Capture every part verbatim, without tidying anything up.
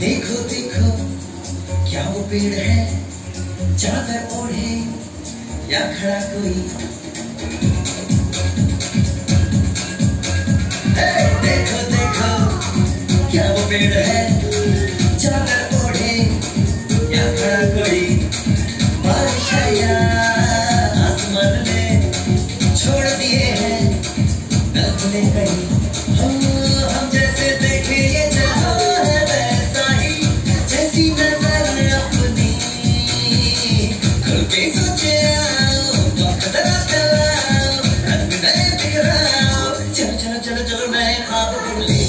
देखो देखो क्या वो पेड़ है, चादर ओढ़े या खड़ा कोई। देखो देखो क्या वो पेड़ है, चादर ओढ़े या खड़ा कोई। बारिश या आसमान में छोड़ दिए हैं नगमे कहीं। हम हम जैसे देखे ये जहां है वैसा ही, जैसी नजर अपनी खुल के सोचे आओ, वक्त जरा चलाओ, रंग नए बिखराओ। चलो चलो चलो चलो नए ख्वाब बुन ले।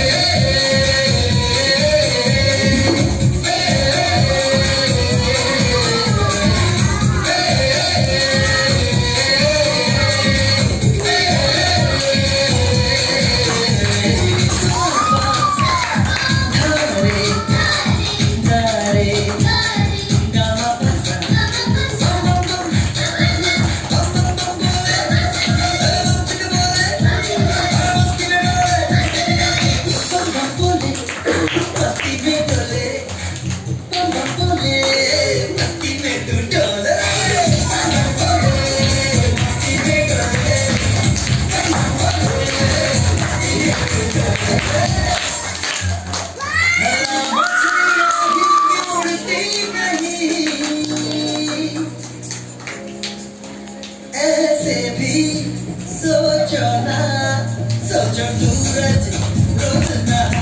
ऐसे भी सोचो ना, सोचो सूरज रोज ना